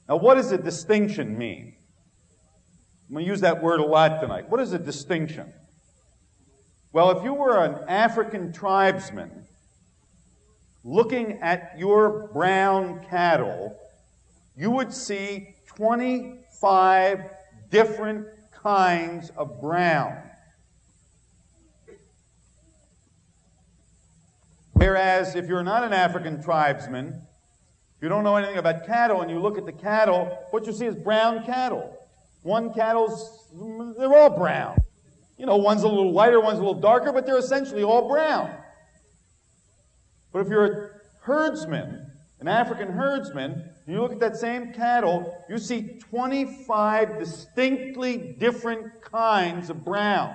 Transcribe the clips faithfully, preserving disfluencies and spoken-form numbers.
Now, what does a distinction mean? I'm going to use that word a lot tonight. What is a distinction? Well, if you were an African tribesman looking at your brown cattle, you would see twenty-five different kinds of brown. Whereas if you're not an African tribesman, you don't know anything about cattle, and you look at the cattle, what you see is brown cattle. One cattle's, they're all brown. You know, one's a little lighter, one's a little darker, but they're essentially all brown. But if you're a herdsman, an African herdsman, and you look at that same cattle, you see twenty-five distinctly different kinds of brown.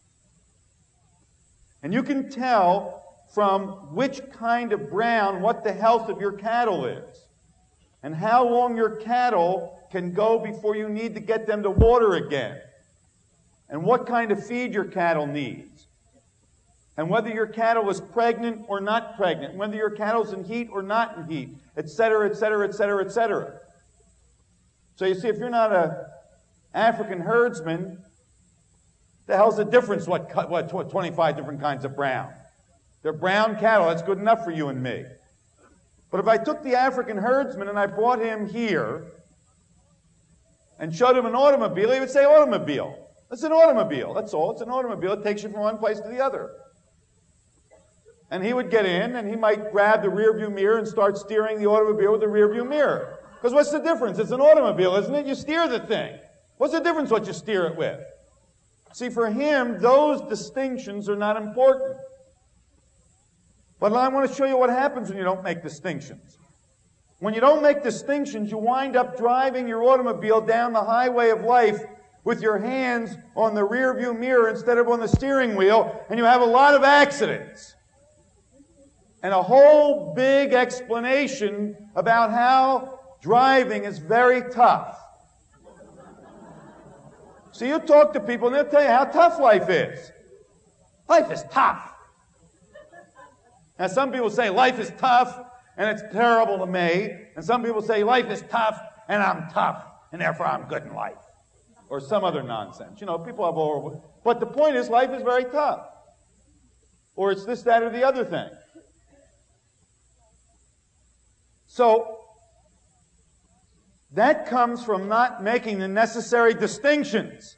And you can tell from which kind of brown what the health of your cattle is, and how long your cattle can go before you need to get them to water again, and what kind of feed your cattle needs, and whether your cattle is pregnant or not pregnant, whether your cattle's in heat or not in heat, et cetera, et cetera, et cetera, et cetera. So you see, if you're not an African herdsman, the hell's the difference what, what twenty-five different kinds of brown? They're brown cattle. That's good enough for you and me. But if I took the African herdsman and I brought him here and showed him an automobile, he would say automobile. It's an automobile. That's all. It's an automobile. It takes you from one place to the other. And he would get in, and he might grab the rearview mirror and start steering the automobile with the rearview mirror. Because what's the difference? It's an automobile, isn't it? You steer the thing. What's the difference what you steer it with? See, for him, those distinctions are not important. But I want to show you what happens when you don't make distinctions. When you don't make distinctions, you wind up driving your automobile down the highway of life with your hands on the rearview mirror instead of on the steering wheel, and you have a lot of accidents. And a whole big explanation about how driving is very tough. So you talk to people, and they'll tell you how tough life is. Life is tough. Now, some people say life is tough, and it's terrible to me. And some people say life is tough, and I'm tough, and therefore I'm good in life. Or some other nonsense. You know, people have all... But the point is, life is very tough. Or it's this, that, or the other thing. So, that comes from not making the necessary distinctions.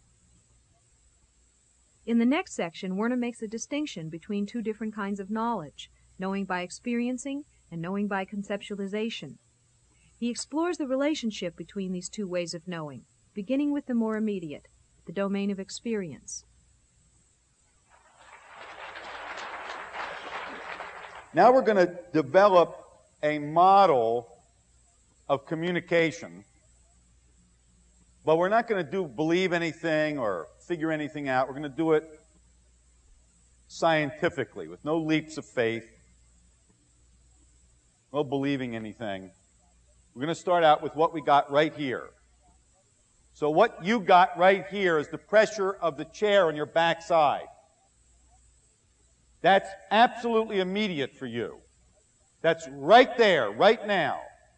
In the next section, Werner makes a distinction between two different kinds of knowledge, knowing by experiencing and knowing by conceptualization. He explores the relationship between these two ways of knowing, beginning with the more immediate, the domain of experience. Now we're going to develop a model of communication, but we're not going to do believe anything or figure anything out. We're going to do it scientifically, with no leaps of faith, no believing anything. We're going to start out with what we got right here. So what you got right here is the pressure of the chair on your backside. That's absolutely immediate for you. That's right there, right now.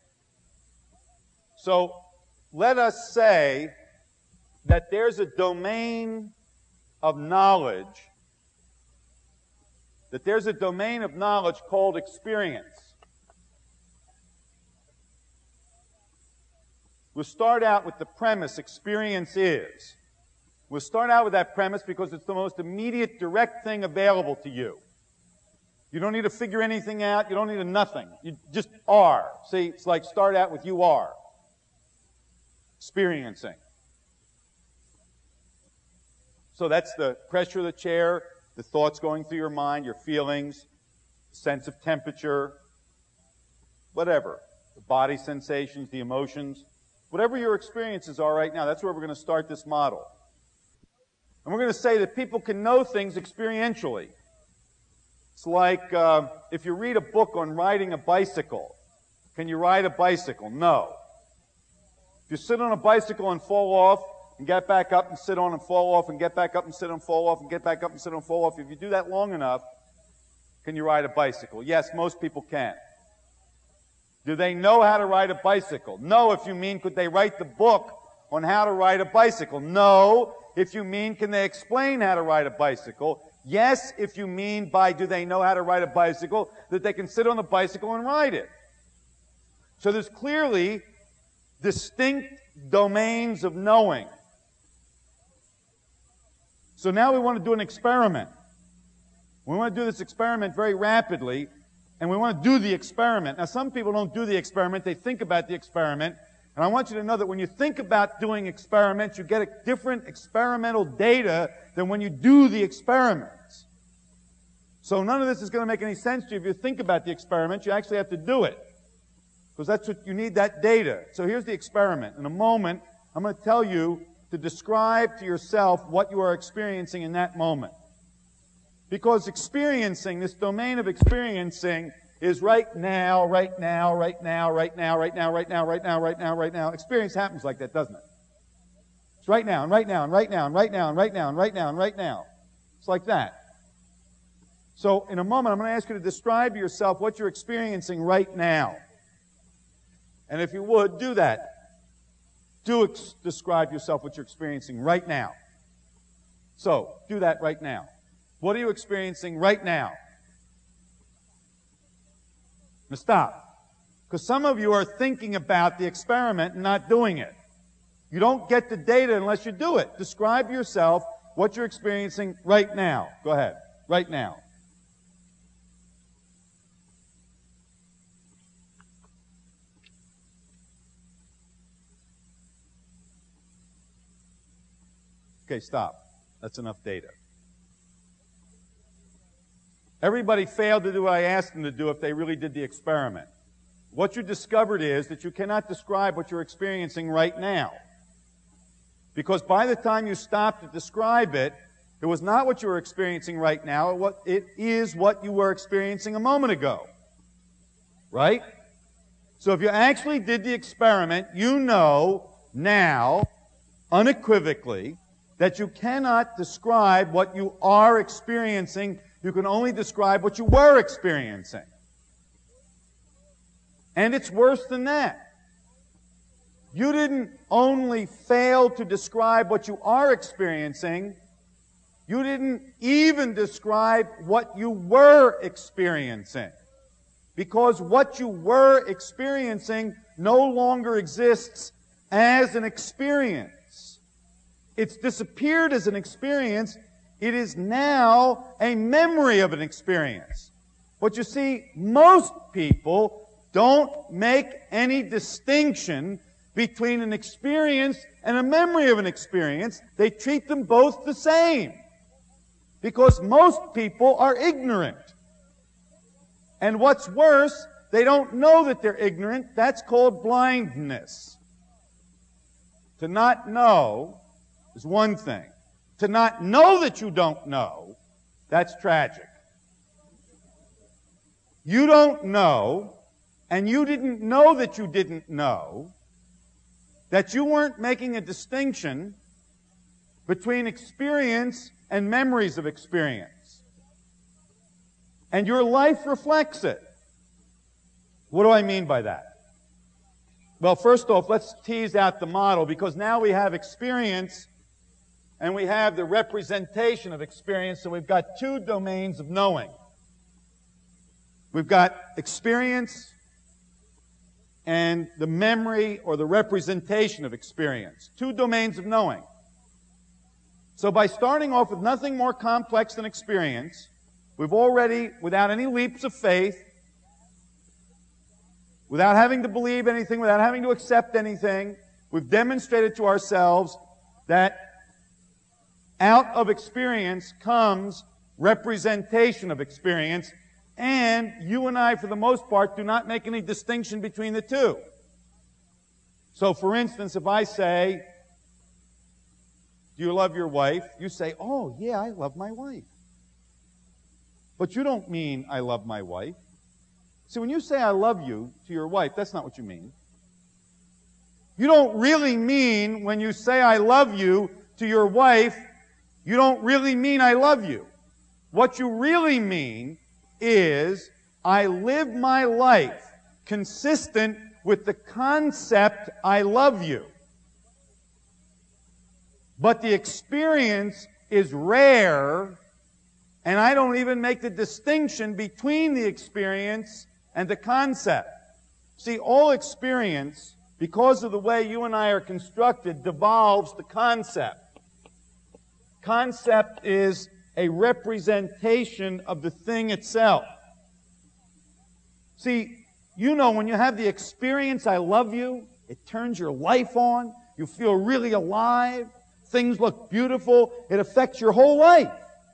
So let us say that there's a domain of knowledge, that there's a domain of knowledge called experience. We'll start out with the premise, experience is. We'll start out with that premise because it's the most immediate, direct thing available to you. You don't need to figure anything out. You don't need a nothing. You just are. See, it's like start out with you are. Experiencing. So that's the pressure of the chair, the thoughts going through your mind, your feelings, sense of temperature, whatever. The body sensations, the emotions. Whatever your experiences are right now, that's where we're going to start this model. And we're going to say that people can know things experientially. It's like uh, if you read a book on riding a bicycle. Can you ride a bicycle? No. If you sit on a bicycle and fall off and get back up and sit on and fall off and get back up and sit on and fall off and get back up and sit on and fall off, if you do that long enough, can you ride a bicycle? Yes, most people can. Do they know how to ride a bicycle? No, if you mean could they write the book on how to ride a bicycle? No, if you mean can they explain how to ride a bicycle? Yes, if you mean by do they know how to ride a bicycle that they can sit on the bicycle and ride it. So there's clearly distinct domains of knowing. So now we want to do an experiment. We want to do this experiment very rapidly, and we want to do the experiment. Now, some people don't do the experiment. They think about the experiment. And I want you to know that when you think about doing experiments, you get a different experimental data than when you do the experiments. So none of this is going to make any sense to you if you think about the experiment. You actually have to do it. Because that's what you need, that data. So here's the experiment. In a moment, I'm going to tell you to describe to yourself what you are experiencing in that moment. Because experiencing, this domain of experiencing, is right now, right now, right now, right now, right now, right now, right now, right now, right now. Experience happens like that, doesn't it? It's right now, and right now, and right now, and right now, and right now, and right now, and right now. It's like that. So in a moment, I'm going to ask you to describe to yourself what you're experiencing right now. And if you would, do that. Do ex- describe yourself what you're experiencing right now. So, do that right now. What are you experiencing right now? Now stop. Because some of you are thinking about the experiment and not doing it. You don't get the data unless you do it. Describe yourself what you're experiencing right now. Go ahead. Right now. Okay, stop. That's enough data. Everybody failed to do what I asked them to do if they really did the experiment. What you discovered is that you cannot describe what you're experiencing right now. Because by the time you stopped to describe it, it was not what you were experiencing right now. It is what you were experiencing a moment ago. Right? So if you actually did the experiment, you know now, unequivocally, that you cannot describe what you are experiencing. You can only describe what you were experiencing. And it's worse than that. You didn't only fail to describe what you are experiencing, you didn't even describe what you were experiencing. Because what you were experiencing no longer exists as an experience. It's disappeared as an experience. It is now a memory of an experience. But you see, most people don't make any distinction between an experience and a memory of an experience. They treat them both the same. Because most people are ignorant. And what's worse, they don't know that they're ignorant. That's called blindness. To not know is one thing. To not know that you don't know, that's tragic. You don't know, and you didn't know that you didn't know, that you weren't making a distinction between experience and memories of experience. And your life reflects it. What do I mean by that? Well, first off, let's tease out the model, because now we have experience and we have the representation of experience, so we've got two domains of knowing. We've got experience and the memory or the representation of experience. Two domains of knowing. So by starting off with nothing more complex than experience, we've already, without any leaps of faith, without having to believe anything, without having to accept anything, we've demonstrated to ourselves that out of experience comes representation of experience, and you and I, for the most part, do not make any distinction between the two. So, for instance, if I say, do you love your wife? You say, oh, yeah, I love my wife. But you don't mean, I love my wife. See, when you say, I love you to your wife, that's not what you mean. You don't really mean, when you say, I love you to your wife, you don't really mean, I love you. What you really mean is, I live my life consistent with the concept, I love you. But the experience is rare, and I don't even make the distinction between the experience and the concept. See, all experience, because of the way you and I are constructed, devolves to concept. Concept is a representation of the thing itself. See, you know, when you have the experience, I love you, it turns your life on, you feel really alive, things look beautiful, it affects your whole life.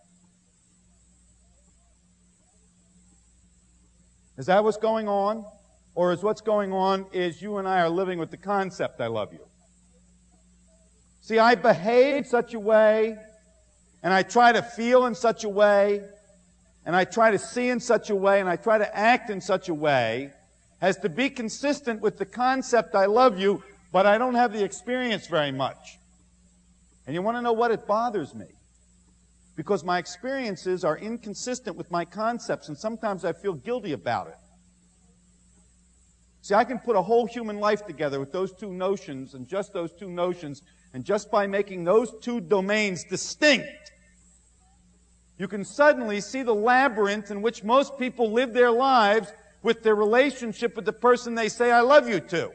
Is that what's going on? Or is what's going on is you and I are living with the concept, I love you? See, I behave in such a way, and I try to feel in such a way, and I try to see in such a way, and I try to act in such a way as to be consistent with the concept, I love you, but I don't have the experience very much. And you want to know what? It bothers me. Because my experiences are inconsistent with my concepts, and sometimes I feel guilty about it. See, I can put a whole human life together with those two notions, and just those two notions, and just by making those two domains distinct, you can suddenly see the labyrinth in which most people live their lives with their relationship with the person they say, I love you to.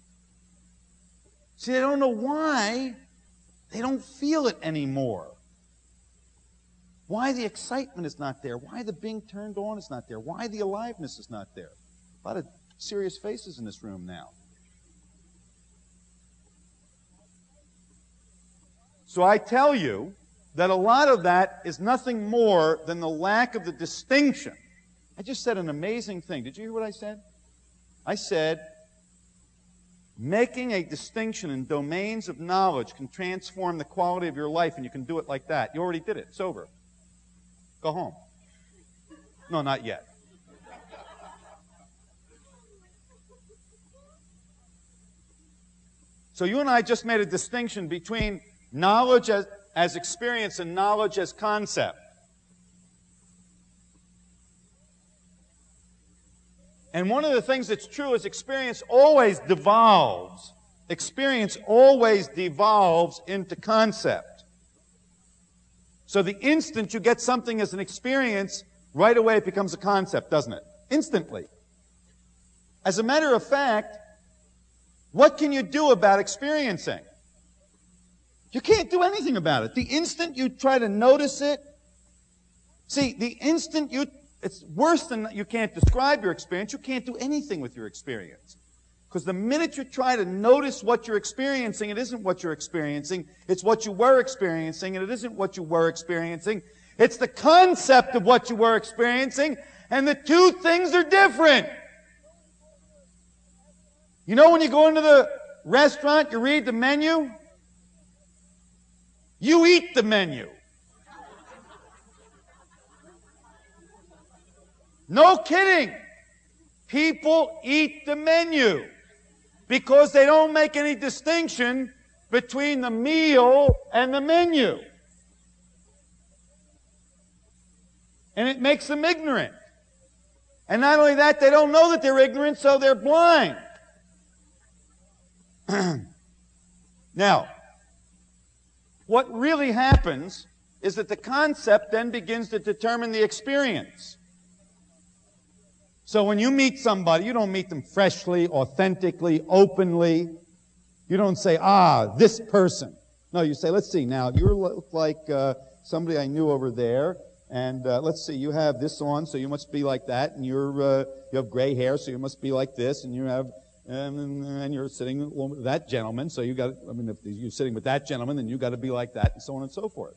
See, they don't know why they don't feel it anymore. Why the excitement is not there. Why the being turned on is not there. Why the aliveness is not there. A lot of serious faces in this room now. So I tell you that a lot of that is nothing more than the lack of the distinction. I just said an amazing thing. Did you hear what I said? I said, making a distinction in domains of knowledge can transform the quality of your life, and you can do it like that. You already did it. It's over. Go home. No, not yet. So you and I just made a distinction between knowledge as, as experience and knowledge as concept. And one of the things that's true is experience always devolves. Experience always devolves into concept. So the instant you get something as an experience, right away it becomes a concept, doesn't it? Instantly. As a matter of fact, what can you do about experiencing? You can't do anything about it. The instant you try to notice it, see, the instant you, it's worse than you can't describe your experience, you can't do anything with your experience. Because the minute you try to notice what you're experiencing, it isn't what you're experiencing, it's what you were experiencing, and it isn't what you were experiencing. It's the concept of what you were experiencing, and the two things are different. You know when you go into the restaurant, you read the menu? You eat the menu. No kidding. People eat the menu because they don't make any distinction between the meal and the menu. And it makes them ignorant. And not only that, they don't know that they're ignorant, so they're blind. Now, what really happens is that the concept then begins to determine the experience. So when you meet somebody, you don't meet them freshly, authentically, openly. You don't say, ah, this person. No, you say, let's see, now, you look like uh, somebody I knew over there, and uh, let's see, you have this on, so you must be like that, and you're, uh, you have gray hair, so you must be like this, and you have, um, and you're sitting with that gentleman, so you got, I mean, if you're sitting with that gentleman, then you got to be like that, and so on and so forth.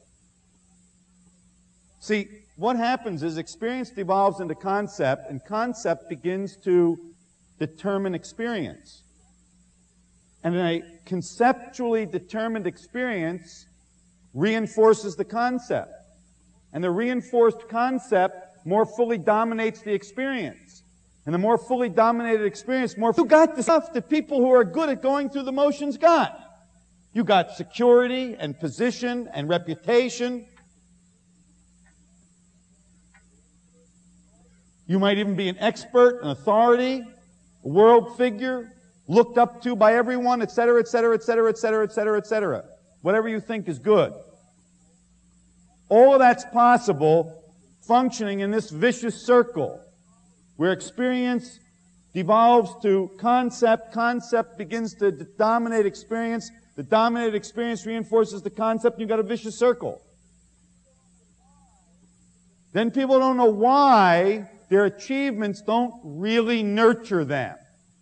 See, what happens is experience devolves into concept, and concept begins to determine experience. And a conceptually determined experience reinforces the concept. And the reinforced concept more fully dominates the experience. And the more fully dominated experience, more you got the stuff that people who are good at going through the motions got. You got security and position and reputation. You might even be an expert, an authority. a world figure, looked up to by everyone, et cetera, et cetera, et cetera, et cetera, et cetera, et cetera. Whatever you think is good. All of that's possible functioning in this vicious circle where experience devolves to concept, concept begins to dominate experience, the dominated experience reinforces the concept, and you've got a vicious circle. Then people don't know why their achievements don't really nurture them.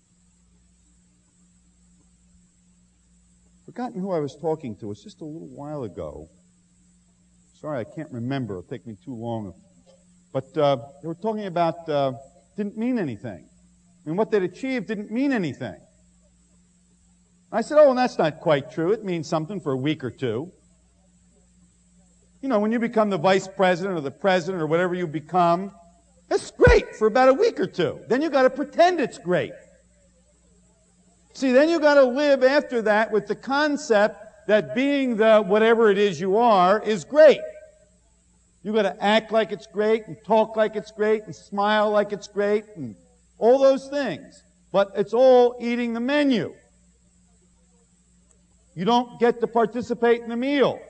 Forgotten who I was talking to. It was just a little while ago. Sorry, I can't remember. It'll take me too long. But uh, they were talking about uh, didn't mean anything. I mean, what they'd achieved didn't mean anything. I said, oh, and that's not quite true. It means something for a week or two. You know, when you become the vice president or the president or whatever you become, it's great for about a week or two. Then you've got to pretend it's great. See, then you've got to live after that with the concept that being the whatever it is you are is great. You've got to act like it's great and talk like it's great and smile like it's great and all those things. But it's all eating the menu. You don't get to participate in the meal.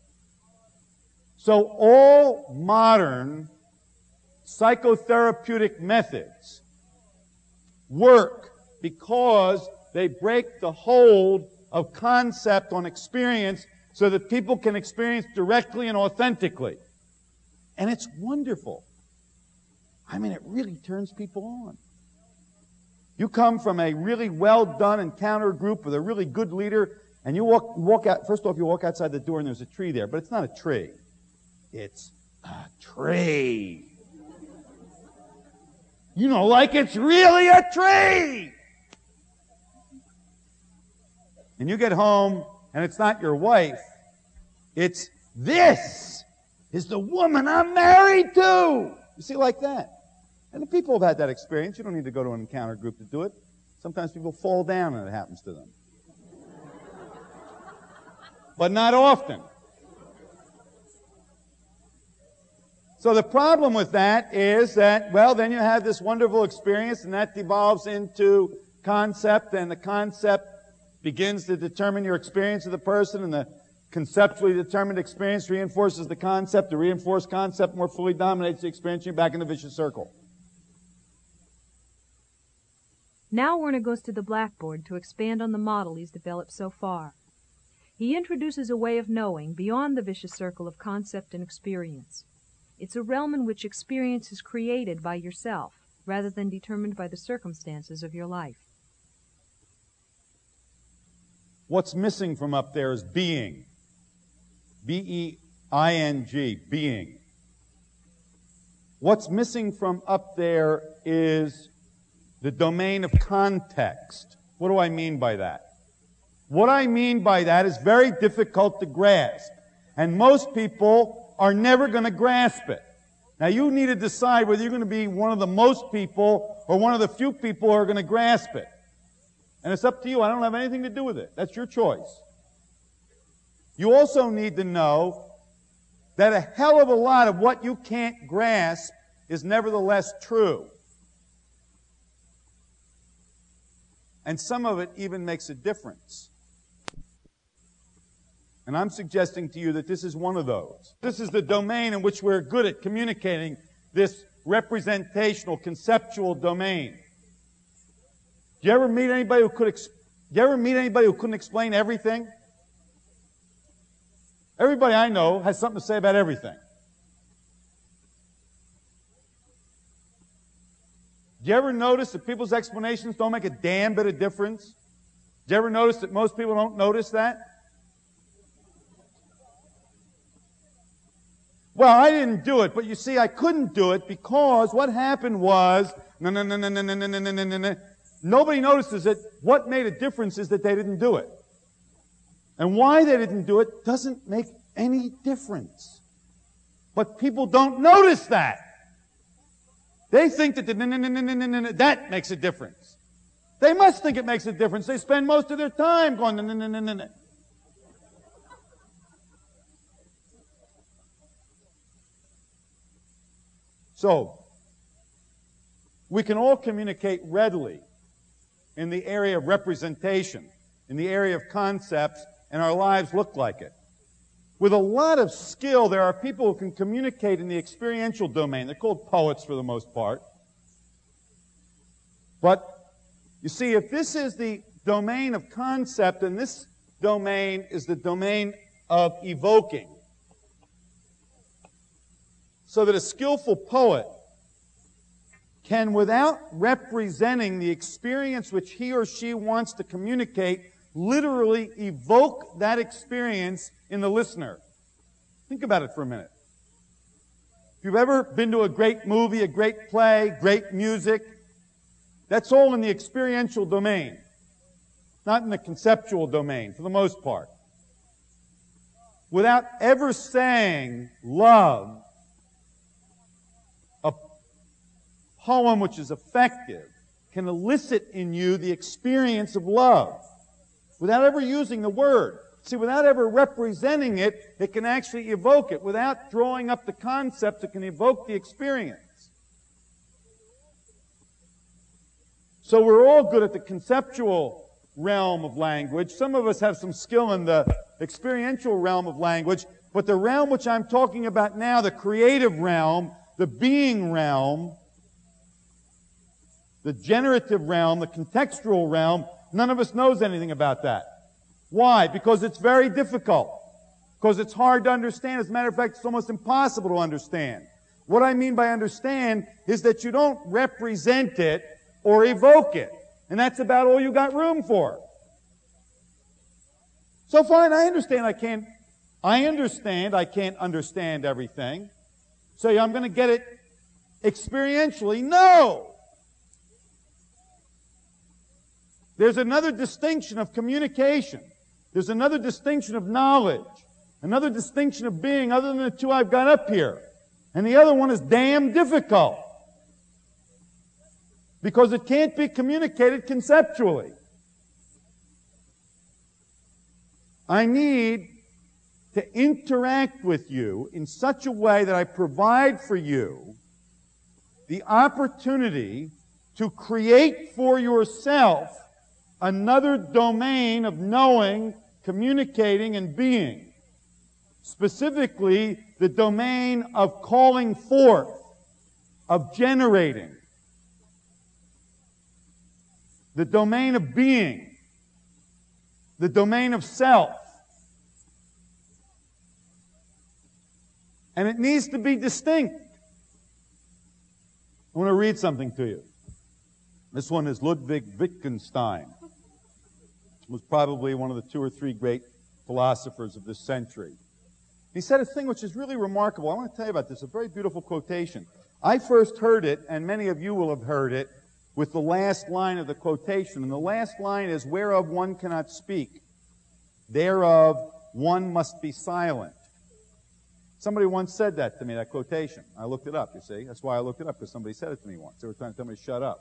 So all modern psychotherapeutic methods work because they break the hold of concept on experience so that people can experience directly and authentically. And it's wonderful. I mean, it really turns people on. You come from a really well-done encounter group with a really good leader, and you walk, walk out, first off, you walk outside the door and there's a tree there, but it's not a tree. It's a tree. You know, like it's really a tree. And you get home, and it's not your wife. It's, this is the woman I'm married to. You see, like that. And the people have had that experience. You don't need to go to an encounter group to do it. Sometimes people fall down and it happens to them. But not often. So the problem with that is that, well, then you have this wonderful experience, and that devolves into concept, and the concept begins to determine your experience of the person, and the conceptually determined experience reinforces the concept. The reinforced concept more fully dominates the experience. You're back in the vicious circle. Now Werner goes to the blackboard to expand on the model he's developed so far. He introduces a way of knowing beyond the vicious circle of concept and experience. It's a realm in which experience is created by yourself, rather than determined by the circumstances of your life. What's missing from up there is being. B E I N G, being. What's missing from up there is the domain of context. What do I mean by that? What I mean by that is very difficult to grasp. And most people are never going to grasp it. Now you need to decide whether you're going to be one of the most people or one of the few people who are going to grasp it. And it's up to you. I don't have anything to do with it. That's your choice. You also need to know that a hell of a lot of what you can't grasp is nevertheless true. And some of it even makes a difference. And I'm suggesting to you that this is one of those. This is the domain in which we're good at communicating, this representational, conceptual domain. Do you ever meet anybody who could? Ex- Do you ever meet anybody who couldn't explain everything? Everybody I know has something to say about everything. Do you ever notice that people's explanations don't make a damn bit of difference? Do you ever notice that most people don't notice that? Well, I didn't do it, but you see, I couldn't do it because what happened was, no, no, no, no, no, no, no, no, no, no, no. Nobody notices it. What made a difference is that they didn't do it. And why they didn't do it doesn't make any difference. But people don't notice that. They think that the, no, no, no, no, no, no, no, that makes a difference. They must think it makes a difference. They spend most of their time going, no, no, no, no, no, no. So, we can all communicate readily in the area of representation, in the area of concepts, and our lives look like it. With a lot of skill, there are people who can communicate in the experiential domain. They're called poets for the most part. But, you see, if this is the domain of concept, and this domain is the domain of evoking, so that a skillful poet can, without representing the experience which he or she wants to communicate, literally evoke that experience in the listener. Think about it for a minute. If you've ever been to a great movie, a great play, great music, that's all in the experiential domain, not in the conceptual domain, for the most part. Without ever saying love, a poem which is effective can elicit in you the experience of love. Without ever using the word. See, without ever representing it, it can actually evoke it. Without drawing up the concept, it can evoke the experience. So we're all good at the conceptual realm of language. Some of us have some skill in the experiential realm of language, but the realm which I'm talking about now, the creative realm, the being realm, the generative realm, the contextual realm, none of us knows anything about that. Why? Because it's very difficult. Because it's hard to understand. As a matter of fact, it's almost impossible to understand. What I mean by understand is that you don't represent it or evoke it. And that's about all you got room for. So fine, I understand I can't, I understand I can't understand everything. So I'm going to get it experientially. No! There's another distinction of communication. There's another distinction of knowledge. Another distinction of being other than the two I've got up here. And the other one is damn difficult. Because it can't be communicated conceptually. I need to interact with you in such a way that I provide for you the opportunity to create for yourself another domain of knowing, communicating, and being. Specifically, the domain of calling forth, of generating. The domain of being. The domain of self. And it needs to be distinct. I want to read something to you. This one is Ludwig Wittgenstein. Was probably one of the two or three great philosophers of this century. He said a thing which is really remarkable. I want to tell you about this, a very beautiful quotation. I first heard it, and many of you will have heard it, with the last line of the quotation. And the last line is, whereof one cannot speak, thereof one must be silent. Somebody once said that to me, that quotation. I looked it up, you see. That's why I looked it up, because somebody said it to me once. They were trying to tell me to shut up.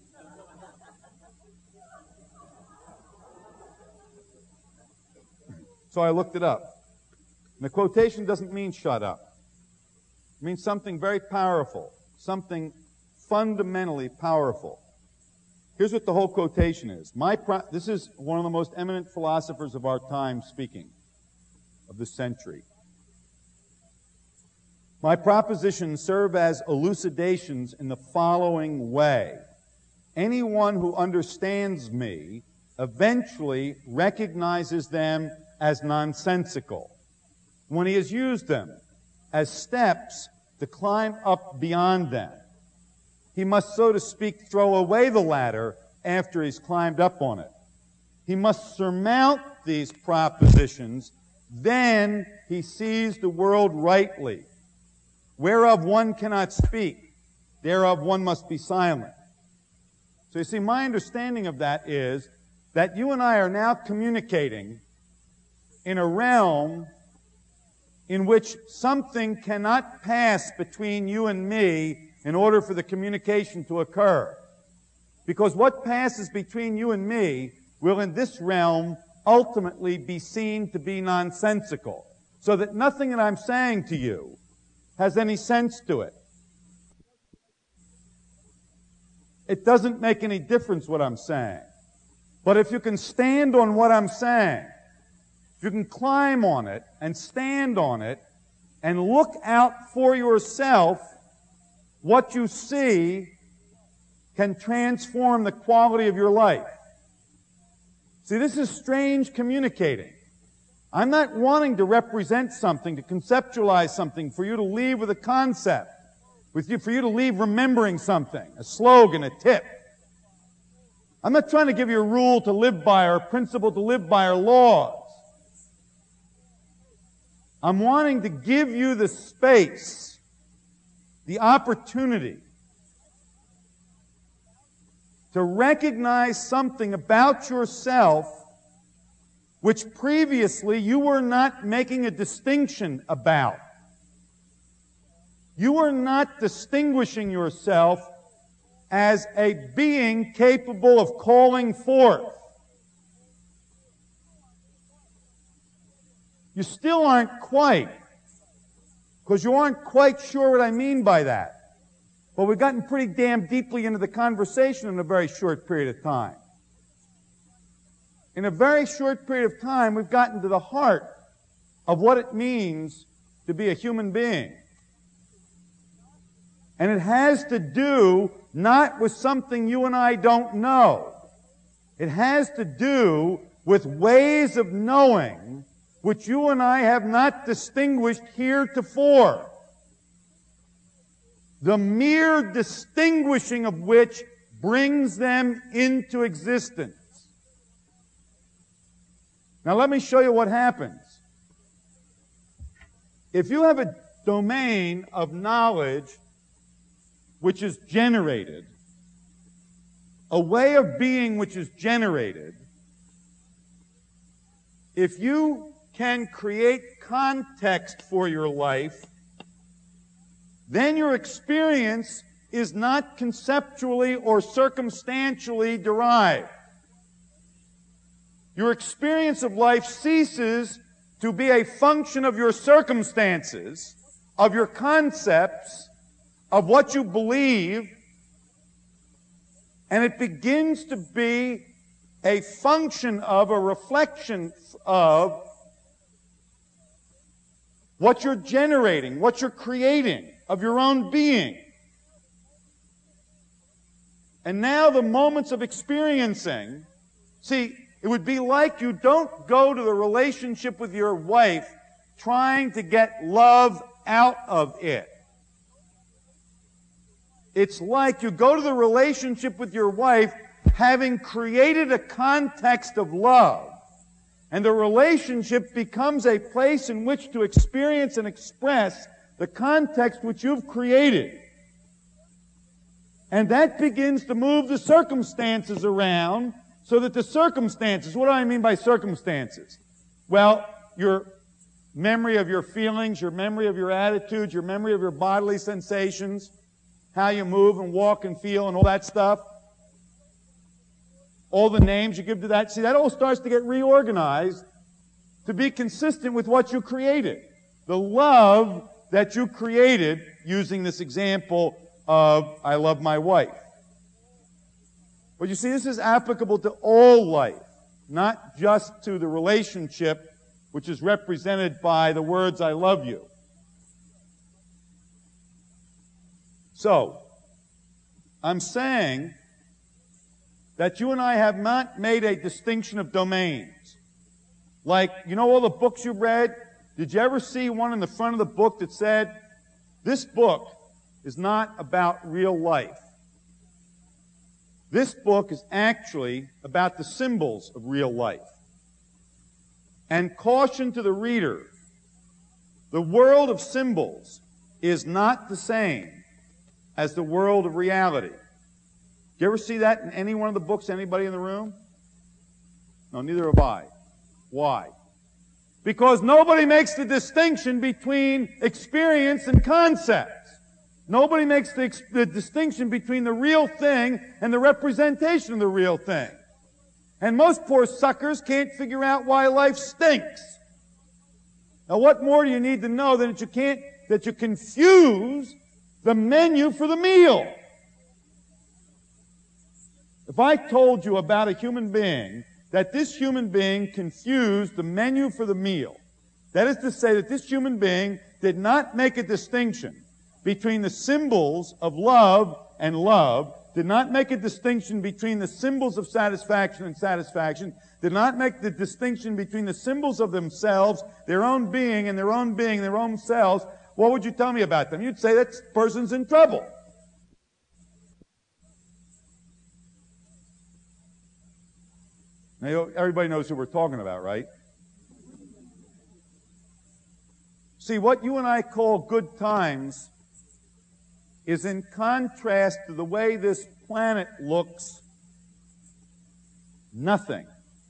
So I looked it up. And the quotation doesn't mean shut up. It means something very powerful, something fundamentally powerful. Here's what the whole quotation is. My pro- this is one of the most eminent philosophers of our time speaking, of this century. My propositions serve as elucidations in the following way. Anyone who understands me eventually recognizes them as nonsensical, when he has used them as steps to climb up beyond them. He must, so to speak, throw away the ladder after he's climbed up on it. He must surmount these propositions, then he sees the world rightly. Whereof one cannot speak, thereof one must be silent. So you see, my understanding of that is that you and I are now communicating in a realm in which something cannot pass between you and me in order for the communication to occur. Because what passes between you and me will in this realm ultimately be seen to be nonsensical. So that nothing that I'm saying to you has any sense to it. It doesn't make any difference what I'm saying. But if you can stand on what I'm saying, if you can climb on it and stand on it and look out for yourself, what you see can transform the quality of your life. See, this is strange communicating. I'm not wanting to represent something, to conceptualize something, for you to leave with a concept, with you, for you to leave remembering something, a slogan, a tip. I'm not trying to give you a rule to live by or a principle to live by or laws. I'm wanting to give you the space, the opportunity to recognize something about yourself which previously you were not making a distinction about. You were not distinguishing yourself as a being capable of calling forth. You still aren't quite, because you aren't quite sure what I mean by that. But we've gotten pretty damn deeply into the conversation in a very short period of time. In a very short period of time, we've gotten to the heart of what it means to be a human being. And it has to do not with something you and I don't know. It has to do with ways of knowing which you and I have not distinguished heretofore. The mere distinguishing of which brings them into existence. Now let me show you what happens. If you have a domain of knowledge which is generated, a way of being which is generated, if you can create context for your life, then your experience is not conceptually or circumstantially derived. Your experience of life ceases to be a function of your circumstances, of your concepts, of what you believe, and it begins to be a function of, a reflection of what you're generating, what you're creating of your own being. And now the moments of experiencing, see, it would be like you don't go to the relationship with your wife trying to get love out of it. It's like you go to the relationship with your wife having created a context of love, and the relationship becomes a place in which to experience and express the context which you've created. And that begins to move the circumstances around, so that the circumstances, what do I mean by circumstances? Well, your memory of your feelings, your memory of your attitudes, your memory of your bodily sensations, how you move and walk and feel and all that stuff, all the names you give to that, see, that all starts to get reorganized to be consistent with what you created. The love that you created, using this example of, I love my wife. But you see, this is applicable to all life, not just to the relationship which is represented by the words, I love you. So, I'm saying that you and I have not made a distinction of domains. Like, you know all the books you read? Did you ever see one in the front of the book that said, this book is not about real life. This book is actually about the symbols of real life. And caution to the reader, the world of symbols is not the same as the world of reality. Do you ever see that in any one of the books, anybody in the room? No, neither have I. Why? Because nobody makes the distinction between experience and concepts. Nobody makes the, the distinction between the real thing and the representation of the real thing. And most poor suckers can't figure out why life stinks. Now, what more do you need to know than that you can't, that you confuse the menu for the meal? If I told you about a human being, that this human being confused the menu for the meal, that is to say that this human being did not make a distinction between the symbols of love and love, did not make a distinction between the symbols of satisfaction and satisfaction, did not make the distinction between the symbols of themselves, their own being and their own being, their own selves, what would you tell me about them? You'd say that person's in trouble. Now, everybody knows who we're talking about, right? See, what you and I call good times is in contrast to the way this planet looks, nothing.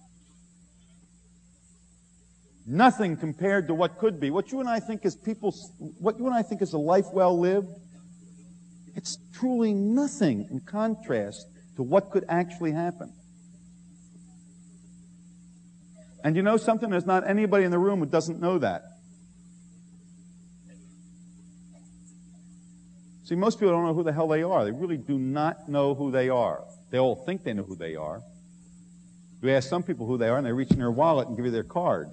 Nothing compared to what could be. What you and I think is people, what you and I think is a life well lived, it's truly nothing in contrast to what could actually happen. And you know something? There's not anybody in the room who doesn't know that. See, most people don't know who the hell they are. They really do not know who they are. They all think they know who they are. You ask some people who they are, and they reach in their wallet and give you their card.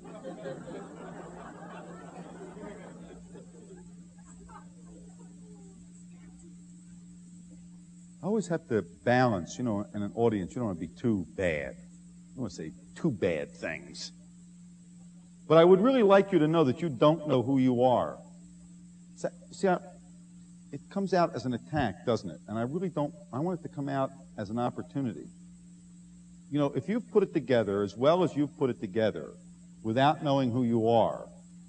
I always have to balance, you know, in an audience. You don't want to be too bad. I don't want to say too bad things. But I would really like you to know that you don't know who you are. See, I, it comes out as an attack, doesn't it? And I really don't, I want it to come out as an opportunity. You know, if you've put it together as well as you've put it together without knowing who you are,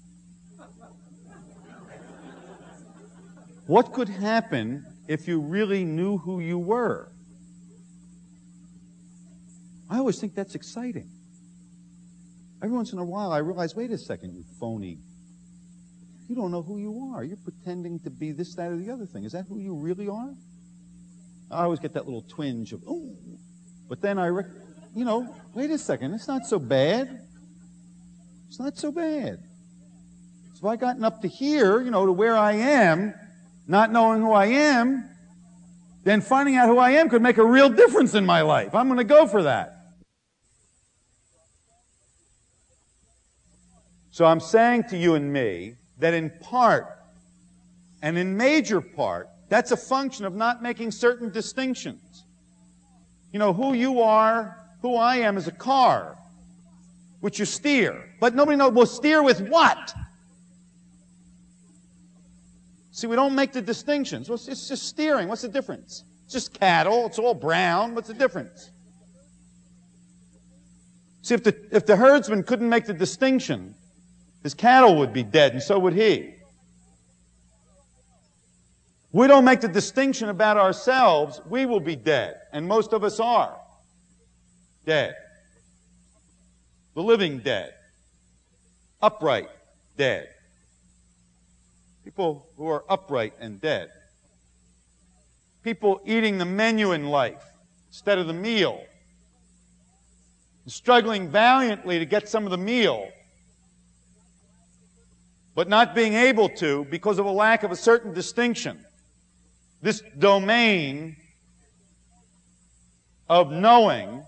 what could happen if you really knew who you were? I always think that's exciting. Every once in a while I realize, wait a second, you phony. You don't know who you are. You're pretending to be this, that, or the other thing. Is that who you really are? I always get that little twinge of, ooh. But then I, rec- you know, wait a second, it's not so bad. It's not so bad. So if I gotten up to here, you know, to where I am, not knowing who I am, then finding out who I am could make a real difference in my life. I'm going to go for that. So I'm saying to you and me that in part, and in major part, that's a function of not making certain distinctions. You know, who you are, who I am is a car, which you steer. But nobody knows, well, steer with what? See, we don't make the distinctions. Well, it's just steering. What's the difference? It's just cattle. It's all brown. What's the difference? See, if the, if the herdsman couldn't make the distinction, his cattle would be dead, and so would he. We don't make the distinction about ourselves, we will be dead. And most of us are dead. The living dead. Upright dead. People who are upright and dead. People eating the menu in life instead of the meal. Struggling valiantly to get some of the meal, but not being able to because of a lack of a certain distinction. This domain of knowing,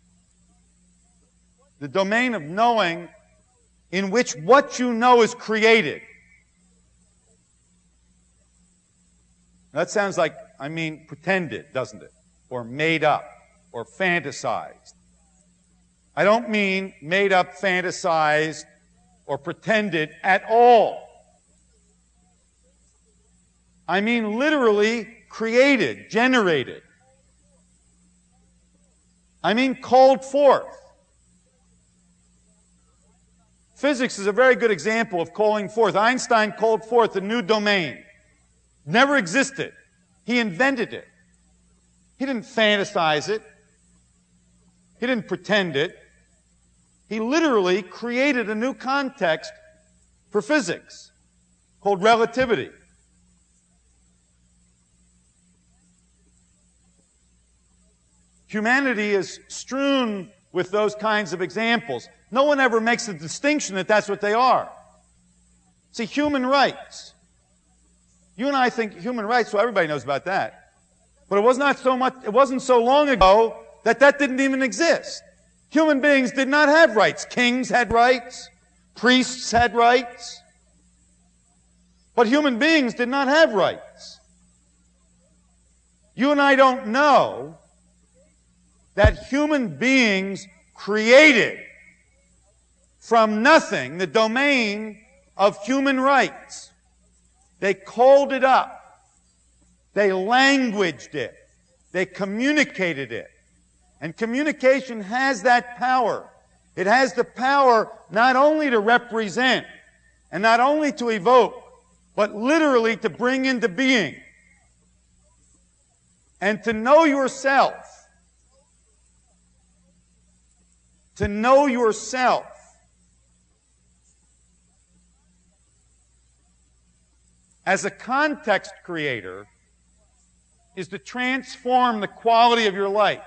the domain of knowing in which what you know is created. That sounds like, I mean, pretended, doesn't it? Or made up, or fantasized. I don't mean made up, fantasized, or pretended at all. I mean literally created, generated. I mean called forth. Physics is a very good example of calling forth. Einstein called forth a new domain. Never existed. He invented it. He didn't fantasize it. He didn't pretend it. He literally created a new context for physics called relativity. Humanity is strewn with those kinds of examples. No one ever makes a distinction that that's what they are. See, human rights. You and I think human rights, well, everybody knows about that. But it was not so much, it wasn't so long ago that that didn't even exist. Human beings did not have rights. Kings had rights. Priests had rights. But human beings did not have rights. You and I don't know that human beings created from nothing the domain of human rights. They called it up. They languaged it. They communicated it. And communication has that power. It has the power not only to represent and not only to evoke, but literally to bring into being. And to know yourself. To know yourself. As a context creator is to transform the quality of your life.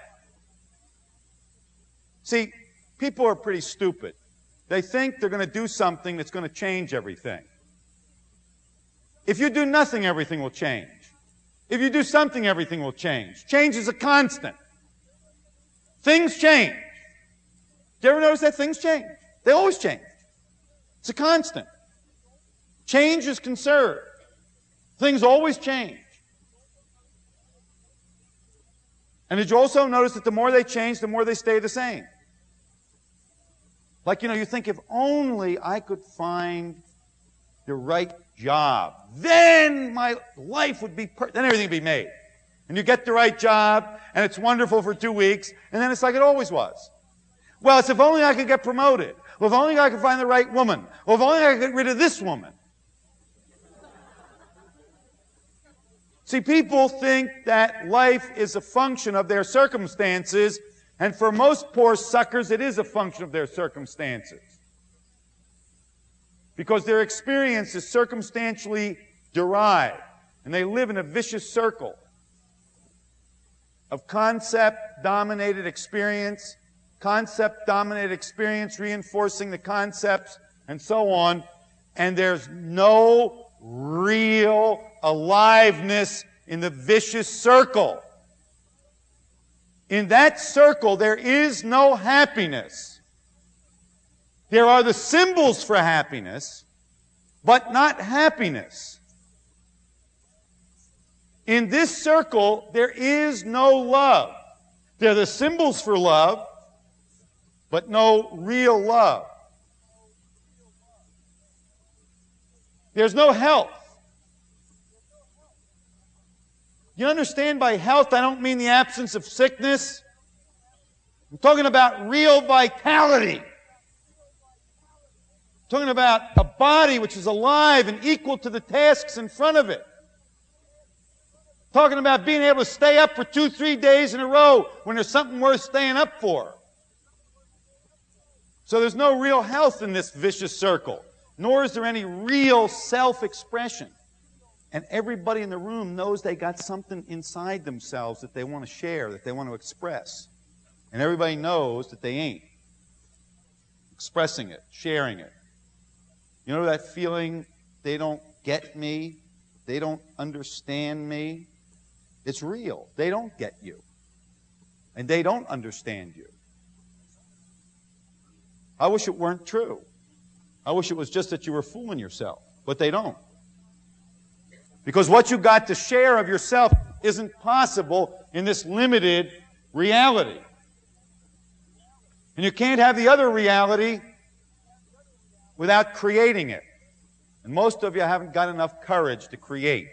See, people are pretty stupid. They think they're going to do something that's going to change everything. If you do nothing, everything will change. If you do something, everything will change. Change is a constant. Things change. Do you ever notice that things change? They always change. It's a constant. Change is conserved. Things always change. And did you also notice that the more they change, the more they stay the same? Like, you know, you think if only I could find the right job, then my life would be perfect, then everything would be made. And you get the right job, and it's wonderful for two weeks, and then it's like it always was. Well, it's if only I could get promoted. Well, if only I could find the right woman. Well, if only I could get rid of this woman. See, people think that life is a function of their circumstances, and for most poor suckers, it is a function of their circumstances. Because their experience is circumstantially derived, and they live in a vicious circle of concept-dominated experience, concept-dominated experience reinforcing the concepts, and so on, and there's no real aliveness in the vicious circle. In that circle, there is no happiness. There are the symbols for happiness, but not happiness. In this circle, there is no love. There are the symbols for love, but no real love. There's no health. You understand by health, I don't mean the absence of sickness. I'm talking about real vitality. I'm talking about a body which is alive and equal to the tasks in front of it. I'm talking about being able to stay up for two, three days in a row when there's something worth staying up for. So there's no real health in this vicious circle, nor is there any real self-expression. And everybody in the room knows they got something inside themselves that they want to share, that they want to express. And everybody knows that they ain't expressing it, sharing it. You know that feeling, they don't get me, they don't understand me? It's real. They don't get you. And they don't understand you. I wish it weren't true. I wish it was just that you were fooling yourself. But they don't. Because what you got to share of yourself isn't possible in this limited reality. And you can't have the other reality without creating it. And most of you haven't got enough courage to create.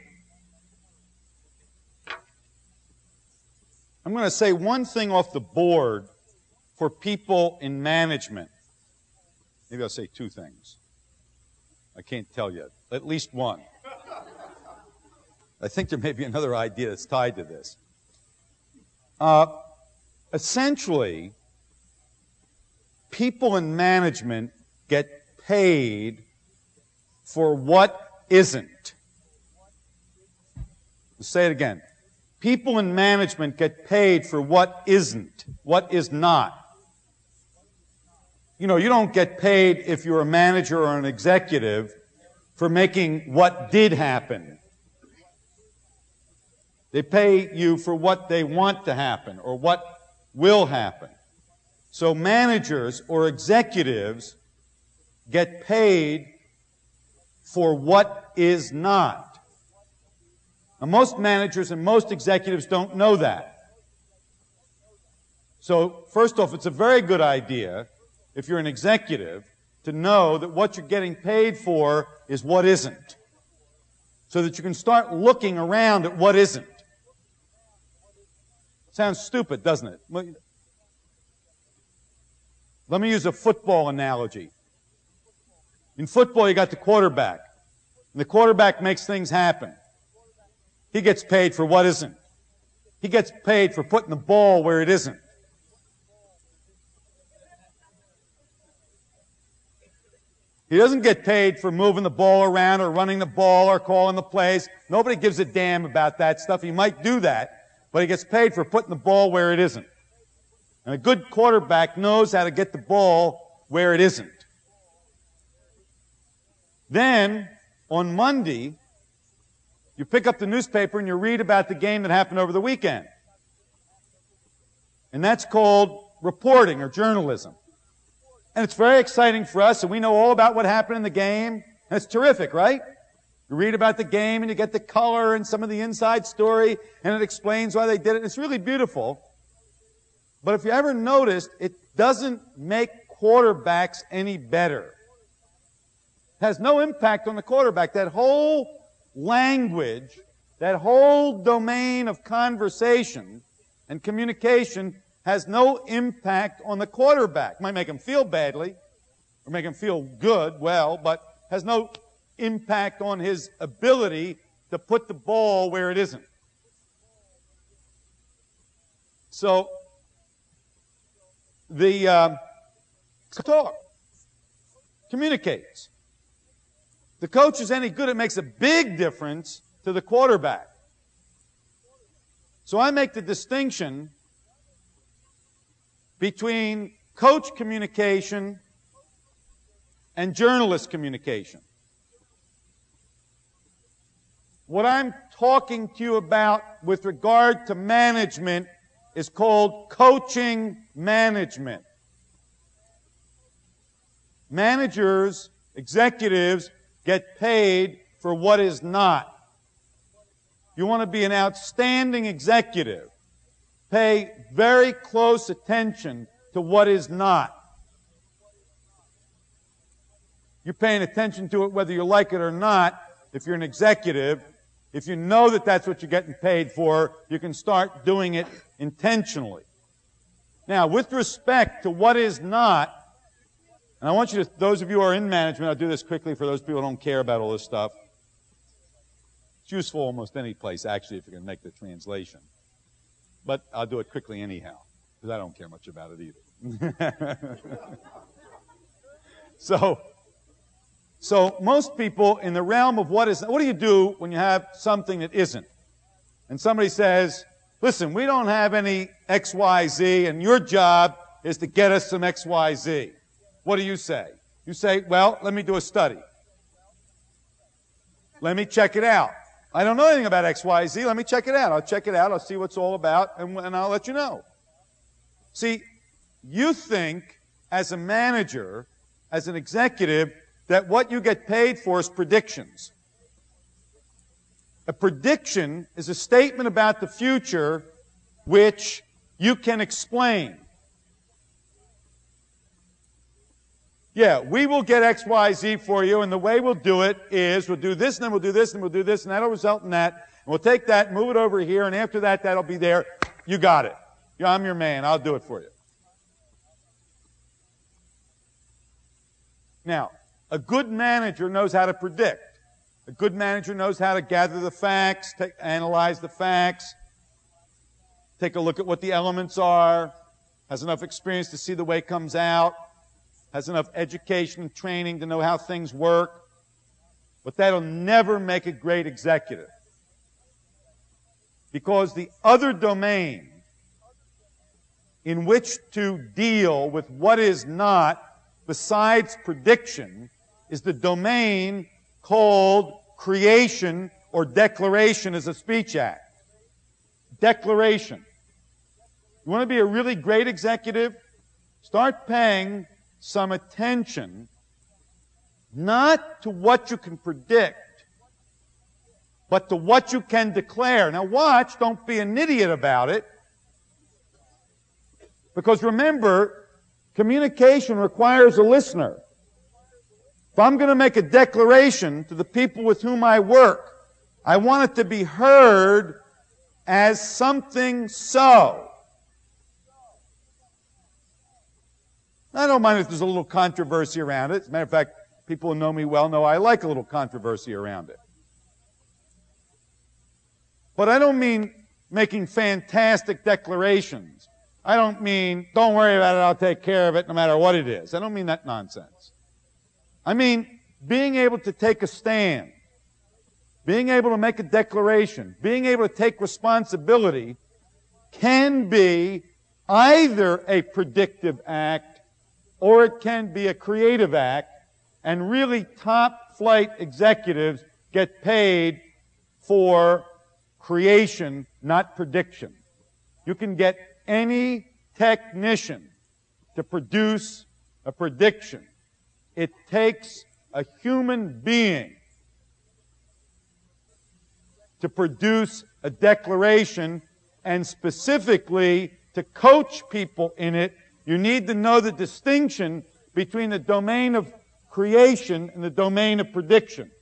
I'm going to say one thing off the board for people in management. Maybe I'll say two things. I can't tell yet. At least one. I think there may be another idea that's tied to this. Uh, essentially, people in management get paid for what isn't. I'll say it again. People in management get paid for what isn't, what is not. You know, you don't get paid if you're a manager or an executive for making what did happen. They pay you for what they want to happen or what will happen. So managers or executives get paid for what is not. Now, most managers and most executives don't know that. So, first off, it's a very good idea, if you're an executive, to know that what you're getting paid for is what isn't. So that you can start looking around at what isn't. Sounds stupid, doesn't it? Let me use a football analogy. In football, you got the quarterback. And the quarterback makes things happen. He gets paid for what isn't. He gets paid for putting the ball where it isn't. He doesn't get paid for moving the ball around or running the ball or calling the plays. Nobody gives a damn about that stuff. He might do that, but he gets paid for putting the ball where it isn't. And a good quarterback knows how to get the ball where it isn't. Then, on Monday, you pick up the newspaper and you read about the game that happened over the weekend. And that's called reporting or journalism. And it's very exciting for us, and we know all about what happened in the game. And it's terrific, right? You read about the game, and you get the color and some of the inside story, and it explains why they did it. It's really beautiful. But if you ever noticed, it doesn't make quarterbacks any better. It has no impact on the quarterback. That whole language, that whole domain of conversation and communication has no impact on the quarterback. Might make him feel badly, or make him feel good, well, but has no impact on his ability to put the ball where it isn't. So, the uh, talk communicates. The coach is any good, it makes a big difference to the quarterback. So I make the distinction between coach communication and journalist communication. What I'm talking to you about with regard to management is called coaching management. Managers, executives, get paid for what is not. You want to be an outstanding executive. Pay very close attention to what is not. You're paying attention to it whether you like it or not. If you're an executive, if you know that that's what you're getting paid for, you can start doing it intentionally. Now, with respect to what is not, and I want you to, those of you who are in management, I'll do this quickly for those people who don't care about all this stuff. It's useful almost any place, actually, if you can make the translation. But I'll do it quickly anyhow, because I don't care much about it either. so, so most people in the realm of what is, what do you do when you have something that isn't? And somebody says, listen, we don't have any X Y Z, and your job is to get us some X Y Z. What do you say? You say, well, let me do a study. Let me check it out. I don't know anything about X Y Z. Let me check it out. I'll check it out. I'll see what it's all about, and, and I'll let you know. See, you think as a manager, as an executive, that what you get paid for is predictions. A prediction is a statement about the future which you can explain. Yeah, we will get X Y Z for you, and the way we'll do it is we'll do this, and then we'll do this, and we'll do this, and that'll result in that. And we'll take that, move it over here, and after that, that'll be there. You got it. Yeah, I'm your man. I'll do it for you. Now, a good manager knows how to predict. A good manager knows how to gather the facts, take, analyze the facts, take a look at what the elements are, has enough experience to see the way it comes out, has enough education and training to know how things work. But that'll never make a great executive. Because the other domain in which to deal with what is not, besides prediction, is the domain called creation or declaration as a speech act. declaration. You want to be a really great executive? Start paying some attention not to what you can predict, but to what you can declare. Now watch, don't be an idiot about it. Because remember, communication requires a listener. If I'm going to make a declaration to the people with whom I work, I want it to be heard as something so. I don't mind if there's a little controversy around it. As a matter of fact, people who know me well know I like a little controversy around it. But I don't mean making fantastic declarations. I don't mean, don't worry about it, I'll take care of it no matter what it is. I don't mean that nonsense. I mean being able to take a stand, being able to make a declaration, being able to take responsibility can be either a predictive act or it can be a creative act, and really top-flight executives get paid for creation, not prediction. You can get any technician to produce a prediction. It takes a human being to produce a declaration, and specifically to coach people in it. You need to know the distinction between the domain of creation and the domain of prediction.